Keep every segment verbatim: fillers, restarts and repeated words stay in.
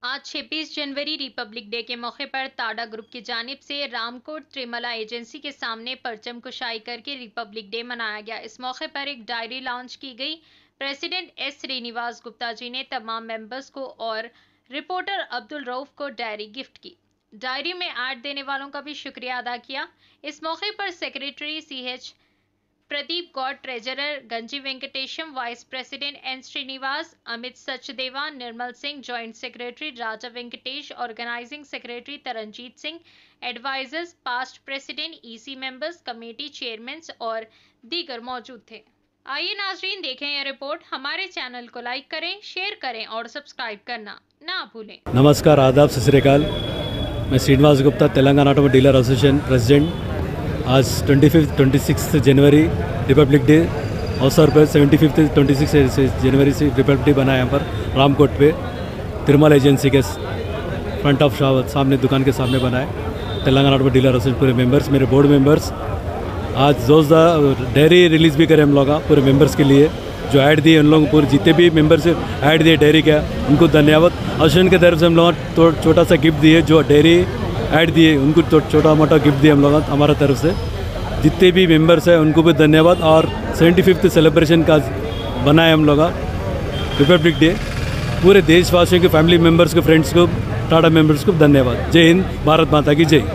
आज छब्बीस जनवरी republic day के मौके पर टाडा ग्रुप की जानिब से रामकोट त्रिमला एजेंसी के सामने परचम कुशाई करके रिपब्लिक डे मनाया गया। इस मौके पर एक डायरी लॉन्च की गई। प्रेसिडेंट एस श्रीनिवास गुप्ता जी ने तमाम मेंबर्स को और रिपोर्टर अब्दुल रऊफ को डायरी गिफ्ट की। डायरी में ऐड देने वालों का भी शुक्रिया अदा किया। इस मौके पर secretary C H Pradeep Goud, treasurer Ganji Venkatesham, vice president N Srinivas, Amit Sachdeva, Nirmal Singh, joint secretary Raja Venkatesh, organising secretary Taranjeet Singh, advisers, past president, EC members, committee chairman और दीगर मौजूद थे। आइए नाजरीन, देखें यह रिपोर्ट। हमारे चैनल को लाइक करें, शेयर करें और सब्सक्राइब करना ना भूलें। नमस्कार, आदाब, सत श्री अकाल। मैं Srinivas Gupta, Telangana automobile dealer association president. आज ट्वेंटी फिफ्थ ट्वेंटी सिक्स जनवरी रिपब्लिक डे अवसर पर सेवेंटी फिफ्थ ट्वेंटी सिक्स जनवरी से रिपब्लिक डे बना है यहाँ पर रामकोट पे तिरुमला एजेंसी के फ्रंट ऑफ शॉप सामने दुकान के सामने बना है। तेलंगाना ऑटोमोबाइल डीलर एसोसिएशन पूरे मेंबर्स, मेरे बोर्ड मेंबर्स, आज जोजदा डायरी रिलीज़ भी करें हम लोग पूरे मेंबर्स के लिए। जो ऐड दिए उन लोग पूरे जितने भी मेंबर्स ऐड दिए डायरी का, उनको धन्यवाद। एसोसिएशन की तरफ से हम लोग तो छोटा सा गिफ्ट दिए, जो डायरी ऐड दिए उनको तो छोटा मोटा गिफ्ट दिए हम लोग हमारा तरफ से। जितने भी मेंबर्स हैं उनको भी धन्यवाद। और सेवेंटी फिफ्थ सेलिब्रेशन का बनाए हम लोग रिपब्लिक डे। पूरे देशवासियों के फैमिली मेंबर्स को, फ्रेंड्स को, टाटा मेंबर्स को धन्यवाद। जय हिंद, भारत माता की जय।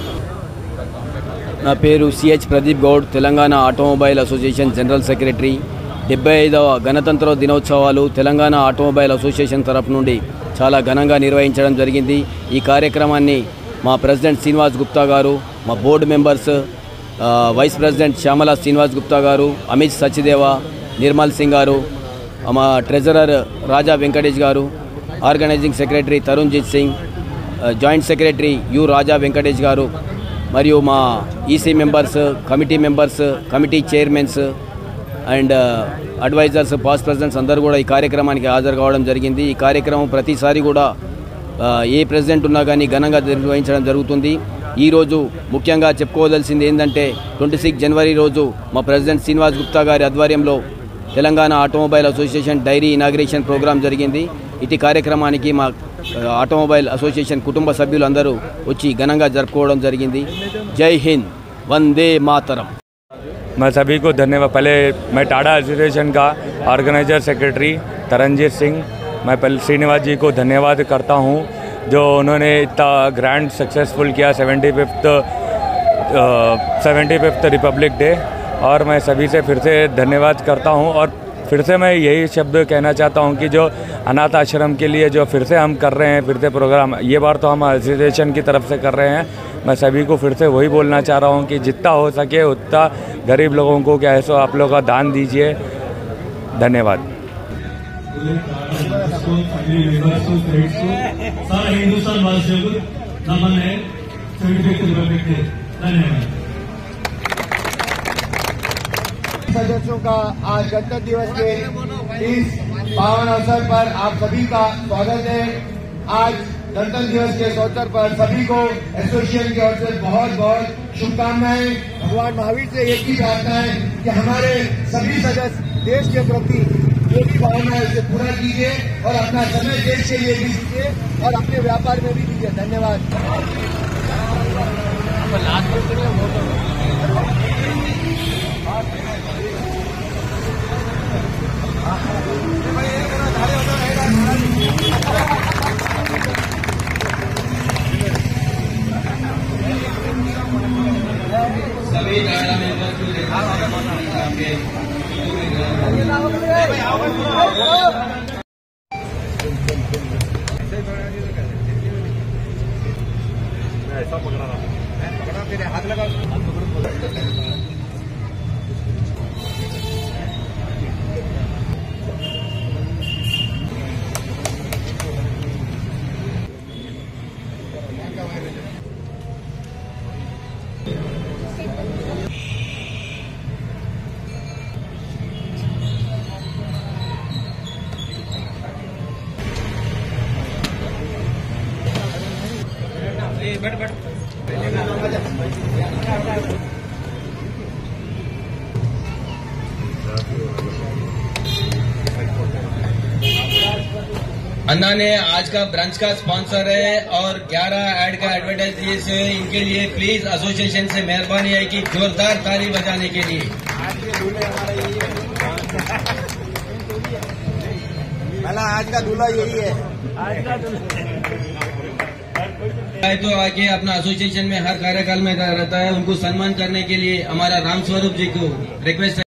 నా పేరు C H Pradeep Goud, Telangana automobile association general secretary. డెబ్బై ఐదవ గణతంత్ర దినోత్సవాలు తెలంగాణ ఆటోమొబైల్ అసోసియేషన్ తరపు నుండి చాలా ఘనంగా నిర్వహించడం జరిగింది. ఈ కార్యక్రమాన్ని మా ప్రెసిడెంట్ శ్రీనివాస్ గుప్తా గారు, మా board members, vice president Shyamala Srinivas Gupta garu, Amit Sachdeva, Nirmal Singh గారు, మా treasurer Raja Venkatesh garu, organising secretary Tarunjit Singh, joint secretary U Raja Venkatesh garu, మరియు మా EC members, committee members, committee chairmans and advisers, past presidents అందరూ కూడా ఈ కార్యక్రమానికి హాజరు కావడం జరిగింది. ఈ కార్యక్రమం ప్రతిసారి కూడా ఏ ప్రెసిడెంట్ ఉన్నా కానీ ఘనంగా నిర్వహించడం జరుగుతుంది. ఈరోజు ముఖ్యంగా చెప్పుకోవాల్సింది ఏంటంటే ట్వంటీ సిక్స్ జనవరి రోజు మా ప్రెసిడెంట్ శ్రీనివాస్ గుప్తా గారి ఆధ్వర్యంలో Telangana automobile association diary inauguration programme జరిగింది. ఇటు కార్యక్రమానికి మా ఆటోమొబైల్ అసోసియేషన్ కుటుంబ సభ్యులు అందరూ వచ్చి ఘనంగా జరుపుకోవడం జరిగింది. జై హింద్, వందే మాతరం. मैं सभी को धन्यवाद। पहले मैं टाडा एसोसिएशन का ऑर्गेनाइजर सेक्रेटरी तरनजीत सिंह, मैं पहले श्रीनिवास जी को धन्यवाद करता हूं जो उन्होंने इतना ग्रैंड सक्सेसफुल किया seventy fifth seventy fifth republic day. और मैं सभी से फिर से धन्यवाद करता हूं। और फिर से मैं यही शब्द कहना चाहता हूं कि जो अनाथ आश्रम के लिए जो फिर से हम कर रहे हैं फिर से प्रोग्राम, ये बार तो हम एसोसिएशन की तरफ से कर रहे हैं। मैं सभी को फिर से वही बोलना चाह रहा हूं कि जितना हो सके उतना गरीब लोगों को क्या है सो आप लोग का दान दीजिए। धन्यवाद। सदस्यों का आज गणतंत्र दिवस के इस पावन अवसर पर आप सभी का स्वागत है। आज गणतंत्र दिवस के अवसर पर सभी को एसोसिएशन की ओर से बहुत बहुत शुभकामनाएं। भगवान महावीर से एक ही प्रार्थना है कि हमारे सभी सदस्य देश के प्रति जो भी भावना है उसे पूरा कीजिए और अपना समय देश के लिए भी दीजिए और अपने व्यापार में भी दीजिए। धन्यवाद। सभी टाटा मेंबर्स को देखा ऐसा पकड़ा रहा पकड़ा तेरे हाथ लगा बैठ बैठ अन्ना ने आज का ब्रंच का स्पॉन्सर है और ग्यारह ऐड का एडवर्टाइज है इनके लिए। प्लीज एसोसिएशन से मेहरबानी है कि जोरदार ताली बजाने के लिए। आज का दूल्हा यही है। तो आगे अपना एसोसिएशन में हर कार्यकाल में रहता है, उनको सम्मान करने के लिए हमारा राम स्वरूप जी को रिक्वेस्ट